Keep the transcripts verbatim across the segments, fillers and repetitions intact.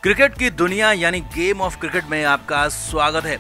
Cricket की दुनिया यानी गेम ऑफ क्रिकेट में आपका स्वागत है।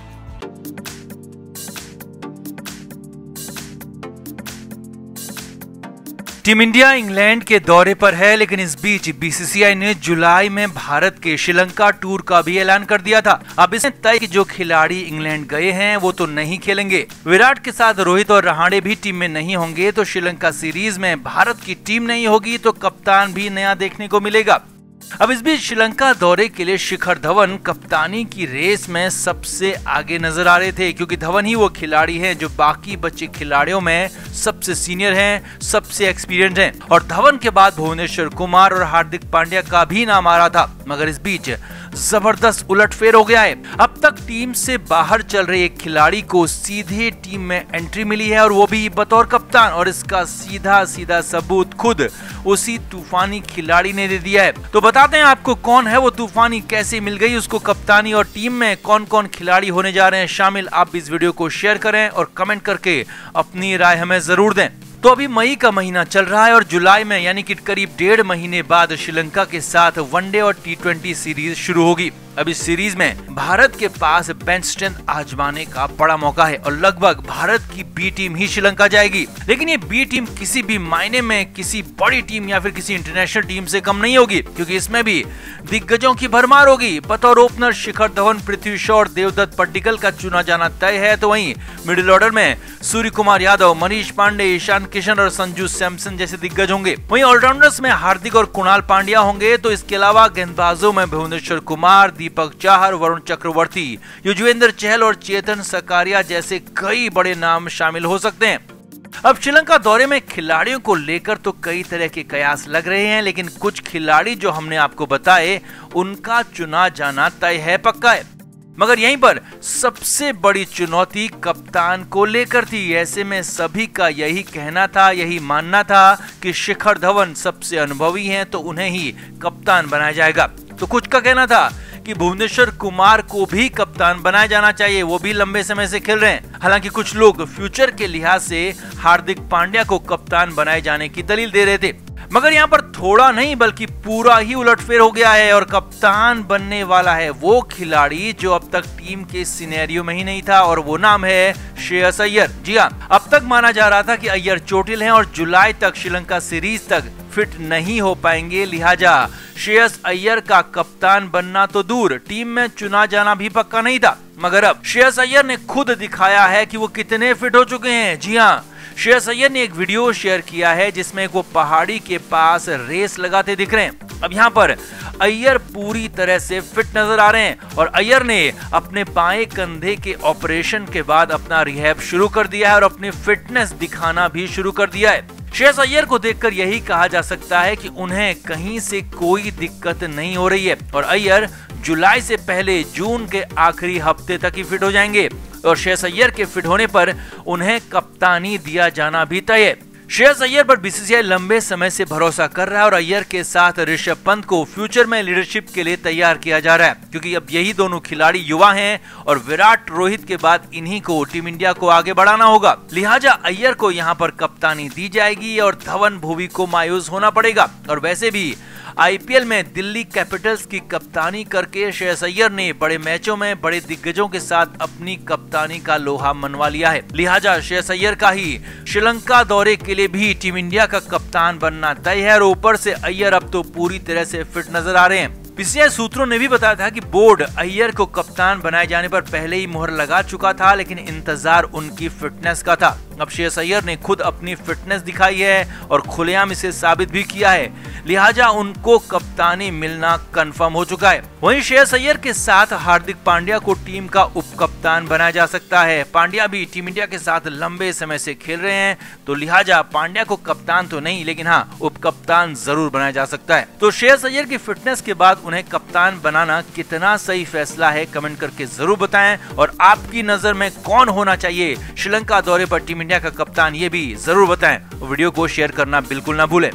टीम इंडिया इंग्लैंड के दौरे पर है, लेकिन इस बीच बीसीसीआई ने जुलाई में भारत के श्रीलंका टूर का भी ऐलान कर दिया था। अब इसमें तय कि जो खिलाड़ी इंग्लैंड गए हैं वो तो नहीं खेलेंगे। विराट के साथ रोहित और रहाणे भी टीम में नहीं होंगे, तो श्रीलंका सीरीज में भारत की टीम नहीं होगी तो कप्तान भी नया देखने को मिलेगा। अब इस बीच श्रीलंका दौरे के लिए शिखर धवन कप्तानी की रेस में सबसे आगे नजर आ रहे थे, क्योंकि धवन ही वो खिलाड़ी हैं जो बाकी बचे खिलाड़ियों में सबसे सीनियर हैं, सबसे एक्सपीरियंस हैं। और धवन के बाद भुवनेश्वर कुमार और हार्दिक पांड्या का भी नाम आ रहा था, मगर इस बीच जबरदस्त उलटफेर हो गया है। अब तक टीम से बाहर चल रहे एक खिलाड़ी को सीधे टीम में एंट्री मिली है, और वो भी बतौर कप्तान, और इसका सीधा सीधा सबूत खुद उसी तूफानी खिलाड़ी ने दे दिया है। तो बताते हैं आपको कौन है वो तूफानी, कैसे मिल गई उसको कप्तानी, और टीम में कौन कौन खिलाड़ी होने जा रहे हैं शामिल। आप इस वीडियो को शेयर करें और कमेंट करके अपनी राय हमें जरूर दें। तो अभी मई का महीना चल रहा है और जुलाई में यानी कि करीब डेढ़ महीने बाद श्रीलंका के साथ वनडे और टी ट्वेंटी सीरीज शुरू होगी। अब इस सीरीज में भारत के पास बेंच स्ट्रेंथ आजमाने का बड़ा मौका है, और लगभग भारत की बी टीम ही श्रीलंका जाएगी। लेकिन ये बी टीम किसी भी मायने में किसी बड़ी टीम या फिर किसी इंटरनेशनल टीम से कम नहीं होगी, क्योंकि इसमें भी दिग्गजों की भरमार होगी। बतौर ओपनर शिखर धवन, पृथ्वी शॉ और देवदत्त पड्डीकल का चुना जाना तय है, तो वहीं मिडिल ऑर्डर में सूर्य कुमार यादव, मनीष पांडे, ईशान किशन और संजू सैमसन जैसे दिग्गज होंगे। वहीं ऑलराउंडर्स में हार्दिक और कुणाल पांड्या होंगे। तो इसके अलावा गेंदबाजों में भुवनेश्वर कुमार, दीपक चाहर, वरुण चक्रवर्ती, युजवेंद्र चहल और चेतन सकारिया जैसे कई बड़े नाम शामिल हो सकते हैं। अब श्रीलंका दौरे में खिलाड़ियों को लेकर तो कई तरह के कयास लग रहे हैं, लेकिन कुछ खिलाड़ी जो हमने आपको बताए उनका चुना जाना तय है, पक्का है। मगर यहीं पर सबसे बड़ी चुनौती कप्तान को लेकर थी। ऐसे में सभी का यही कहना था, यही मानना था कि शिखर धवन सबसे अनुभवी हैं, तो उन्हें ही कप्तान बनाया जाएगा। तो कुछ का कहना था कि भुवनेश्वर कुमार को भी कप्तान बनाया जाना चाहिए, वो भी लंबे समय से खेल रहे हैं। हालांकि कुछ लोग फ्यूचर के लिहाज से हार्दिक पांड्या को कप्तान बनाए जाने की दलील दे रहे थे। मगर यहाँ पर थोड़ा नहीं बल्कि पूरा ही उलटफेर हो गया है, और कप्तान बनने वाला है वो खिलाड़ी जो अब तक टीम के सिनेरियो में ही नहीं था, और वो नाम है श्रेयस अय्यर। जी हाँ, अब तक माना जा रहा था कि अय्यर चोटिल हैं और जुलाई तक श्रीलंका सीरीज तक फिट नहीं हो पाएंगे, लिहाजा श्रेयस अय्यर का कप्तान बनना तो दूर, टीम में चुना जाना भी पक्का नहीं था। मगर अब श्रेयस अय्यर ने खुद दिखाया है कि वो कितने फिट हो चुके हैं। जी हाँ, श्रेयस अय्यर ने एक वीडियो शेयर किया है जिसमें वो पहाड़ी के पास रेस लगाते दिख रहे हैं। अब यहाँ पर अय्यर पूरी तरह से फिट नजर आ रहे हैं, और अय्यर ने अपने बाएं कंधे के ऑपरेशन के बाद अपना रिहैब शुरू कर दिया है और अपनी फिटनेस दिखाना भी शुरू कर दिया है। श्रेयस अय्यर को देखकर यही कहा जा सकता है कि उन्हें कहीं से कोई दिक्कत नहीं हो रही है, और अय्यर जुलाई से पहले जून के आखिरी हफ्ते तक ही फिट हो जाएंगे, और श्रेयस अय्यर के फिट होने पर उन्हें कप्तानी दिया जाना भी तय है। श्रेयस अय्यर पर बीसीसीआई लंबे समय से भरोसा कर रहा है, और अय्यर के साथ ऋषभ पंत को फ्यूचर में लीडरशिप के लिए तैयार किया जा रहा है, क्योंकि अब यही दोनों खिलाड़ी युवा हैं, और विराट रोहित के बाद इन्हीं को टीम इंडिया को आगे बढ़ाना होगा। लिहाजा अय्यर को यहाँ पर कप्तानी दी जाएगी और धवन भुवी को मायूस होना पड़ेगा। और वैसे भी आईपीएल में दिल्ली कैपिटल्स की कप्तानी करके श्रेयस अय्यर ने बड़े मैचों में बड़े दिग्गजों के साथ अपनी कप्तानी का लोहा मनवा लिया है। लिहाजा श्रेयस अय्यर का ही श्रीलंका दौरे के लिए भी टीम इंडिया का कप्तान बनना तय है, और ऊपर से अय्यर अब तो पूरी तरह से फिट नजर आ रहे हैं। बीसीसीआई सूत्रों ने भी बताया था कि बोर्ड अय्यर को कप्तान बनाए जाने पर पहले ही मुहर लगा चुका था, लेकिन इंतजार उनकी फिटनेस का था। अब श्रेयस अय्यर ने खुद अपनी फिटनेस दिखाई है और खुलेआम इसे साबित भी किया है, लिहाजा उनको कप्तानी मिलना कंफर्म हो चुका है। वहीं श्रेयस अय्यर के साथ हार्दिक पांड्या को टीम का उप कप्तान बनाया जा सकता है। पांड्या भी टीम इंडिया के साथ लंबे समय से खेल रहे हैं, तो लिहाजा पांड्या को कप्तान तो नहीं, लेकिन हाँ उप कप्तान जरूर बनाया जा सकता है। तो श्रेयस अय्यर की फिटनेस के बाद उन्हें कप्तान बनाना कितना सही फैसला है, कमेंट करके जरूर बताएं। और आपकी नजर में कौन होना चाहिए श्रीलंका दौरे पर टीम इंडिया का कप्तान, ये भी जरूर बताएं। वीडियो को शेयर करना बिल्कुल ना भूलें।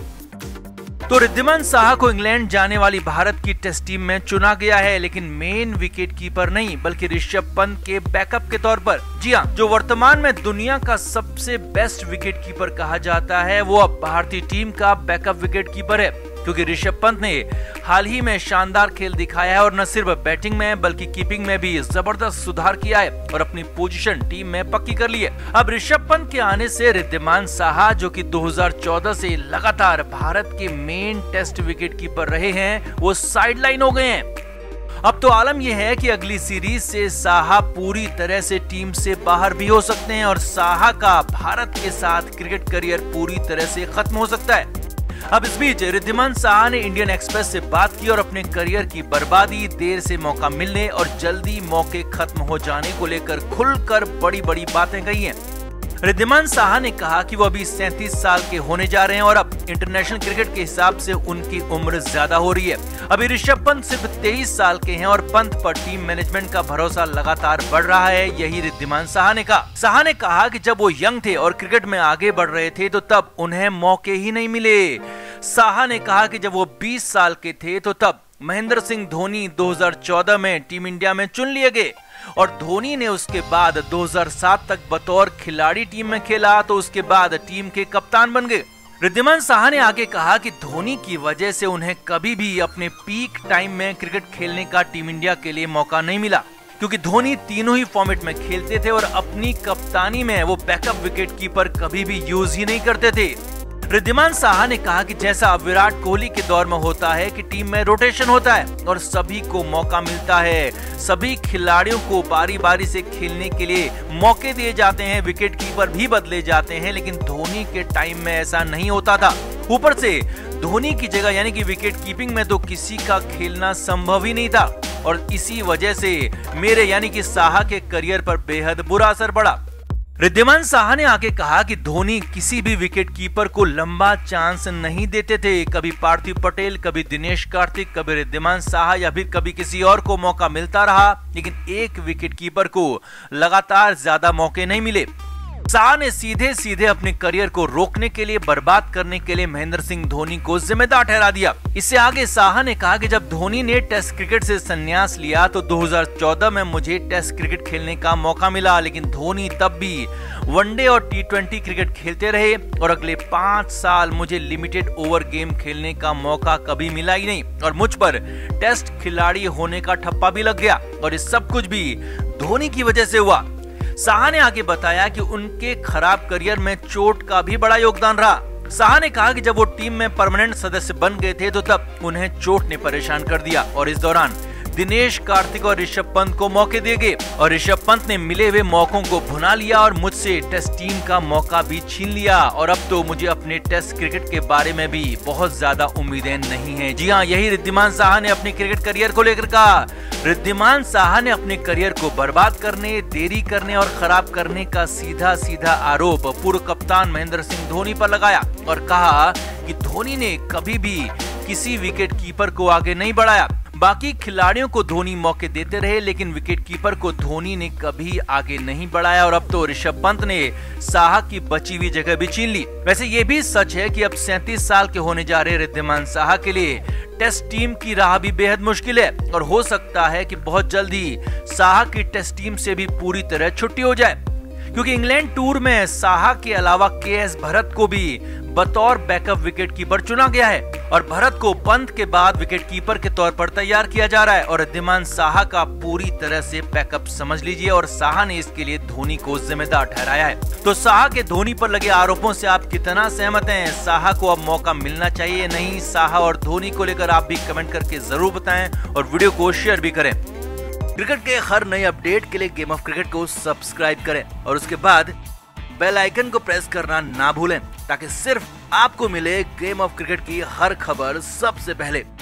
तो रिद्धिमान साहा को इंग्लैंड जाने वाली भारत की टेस्ट टीम में चुना गया है, लेकिन मेन विकेट कीपर नहीं बल्कि ऋषभ पंत के बैकअप के तौर पर। जी हाँ, जो वर्तमान में दुनिया का सबसे बेस्ट विकेट कीपर कहा जाता है वो अब भारतीय टीम का बैकअप विकेट कीपर है। क्योंकि ऋषभ पंत ने हाल ही में शानदार खेल दिखाया है और न सिर्फ बैटिंग में बल्कि कीपिंग में भी जबरदस्त सुधार किया है और अपनी पोजीशन टीम में पक्की कर ली है। अब ऋषभ पंत के आने से रिद्धिमान साहा, जो कि दो हज़ार चौदह से लगातार भारत के मेन टेस्ट विकेट कीपर रहे हैं, वो साइडलाइन हो गए हैं। अब तो आलम यह है कि अगली सीरीज से साहा पूरी तरह से टीम से बाहर भी हो सकते हैं और साहा का भारत के साथ क्रिकेट करियर पूरी तरह से खत्म हो सकता है। अब इस बीच रिद्धिमान साहा ने इंडियन एक्सप्रेस से बात की और अपने करियर की बर्बादी, देर से मौका मिलने और जल्दी मौके खत्म हो जाने को लेकर खुलकर बड़ी बड़ी बातें कही हैं। रिद्धिमान साहा ने कहा कि वो अभी सैंतीस साल के होने जा रहे हैं और अब इंटरनेशनल क्रिकेट के हिसाब से उनकी उम्र ज्यादा हो रही है। अभी ऋषभ पंत सिर्फ तेईस साल के हैं और पंत पर टीम मैनेजमेंट का भरोसा लगातार बढ़ रहा है, यही रिद्धिमान साहा ने कहा। साहा ने कहा कि जब वो यंग थे और क्रिकेट में आगे बढ़ रहे थे तो तब उन्हें मौके ही नहीं मिले। साहा ने कहा कि जब वो बीस साल के थे तो तब महेंद्र सिंह धोनी दो हज़ार चौदह में टीम इंडिया में चुन लिए गए और धोनी ने उसके बाद दो हज़ार सात तक बतौर खिलाड़ी टीम में खेला तो उसके बाद टीम के कप्तान बन गए। रिद्धिमान साहा ने आगे कहा कि धोनी की वजह से उन्हें कभी भी अपने पीक टाइम में क्रिकेट खेलने का टीम इंडिया के लिए मौका नहीं मिला, क्योंकि धोनी तीनों ही फॉर्मेट में खेलते थे और अपनी कप्तानी में वो बैकअप विकेट कीपर कभी भी यूज ही नहीं करते थे। रिद्धिमान साहा ने कहा कि जैसा अब विराट कोहली के दौर में होता है कि टीम में रोटेशन होता है और सभी को मौका मिलता है, सभी खिलाड़ियों को बारी बारी से खेलने के लिए मौके दिए जाते हैं, विकेट कीपर भी बदले जाते हैं, लेकिन धोनी के टाइम में ऐसा नहीं होता था। ऊपर से धोनी की जगह यानी कि विकेट कीपिंग में तो किसी का खेलना संभव ही नहीं था और इसी वजह से मेरे यानी कि साहा के करियर पर बेहद बुरा असर पड़ा। रिद्धिमान साहा ने आगे कहा कि धोनी किसी भी विकेट कीपर को लंबा चांस नहीं देते थे। कभी पार्थिव पटेल, कभी दिनेश कार्तिक, कभी रिद्धिमान साहा या फिर कभी किसी और को मौका मिलता रहा, लेकिन एक विकेट कीपर को लगातार ज्यादा मौके नहीं मिले। साहा ने सीधे सीधे अपने करियर को रोकने के लिए, बर्बाद करने के लिए महेंद्र सिंह धोनी को जिम्मेदार ठहरा दिया। इससे आगे साहा ने कहा कि जब धोनी ने टेस्ट क्रिकेट से संन्यास लिया तो दो हज़ार चौदह में मुझे टेस्ट क्रिकेट खेलने का मौका मिला, लेकिन धोनी तब भी वनडे और टी ट्वेंटी क्रिकेट खेलते रहे और अगले पांच साल मुझे लिमिटेड ओवर गेम खेलने का मौका कभी मिला ही नहीं और मुझ पर टेस्ट खिलाड़ी होने का ठप्पा भी लग गया और ये सब कुछ भी धोनी की वजह से हुआ। साहा ने आगे बताया कि उनके खराब करियर में चोट का भी बड़ा योगदान रहा। साहा ने कहा कि जब वो टीम में परमानेंट सदस्य बन गए थे तो तब उन्हें चोट ने परेशान कर दिया और इस दौरान दिनेश कार्तिक और ऋषभ पंत को मौके दिए गए और ऋषभ पंत ने मिले हुए मौकों को भुना लिया और मुझसे टेस्ट टीम का मौका भी छीन लिया और अब तो मुझे अपने टेस्ट क्रिकेट के बारे में भी बहुत ज्यादा उम्मीदें नहीं हैं। जी हाँ, यही रिद्धिमान साहा ने अपने क्रिकेट करियर को लेकर कहा। रिद्धिमान साहा ने अपने करियर को बर्बाद करने, देरी करने और खराब करने का सीधा सीधा आरोप पूर्व कप्तान महेंद्र सिंह धोनी पर लगाया और कहा कि धोनी ने कभी भी किसी विकेट कीपर को आगे नहीं बढ़ाया। बाकी खिलाड़ियों को धोनी मौके देते रहे, लेकिन विकेट कीपर को धोनी ने कभी आगे नहीं बढ़ाया और अब तो ऋषभ पंत ने साहा की बची हुई जगह भी छीन ली। वैसे ये भी सच है कि अब सैंतीस साल के होने जा रहे रिद्धिमान साहा के लिए टेस्ट टीम की राह भी बेहद मुश्किल है और हो सकता है कि बहुत जल्दी साहा की टेस्ट टीम से भी पूरी तरह छुट्टी हो जाए, क्योंकि इंग्लैंड टूर में साहा के अलावा के एस भरत को भी बतौर बैकअप विकेट कीपर चुना गया है और भरत को पंत के बाद विकेट कीपर के तौर पर तैयार किया जा रहा है और रिद्धिमान साहा का पूरी तरह से बैकअप समझ लीजिए और साहा ने इसके लिए धोनी को जिम्मेदार ठहराया है। तो साहा के धोनी पर लगे आरोपों से आप कितना सहमत हैं? साहा को अब मौका मिलना चाहिए नहीं? साहा और धोनी को लेकर आप भी कमेंट करके जरूर बताएं और वीडियो को शेयर भी करें। क्रिकेट के हर नए अपडेट के लिए गेम ऑफ क्रिकेट को सब्सक्राइब करें और उसके बाद बेल आइकन को प्रेस करना ना भूलें ताकि सिर्फ आपको मिले गेम ऑफ क्रिकेट की हर खबर सबसे पहले।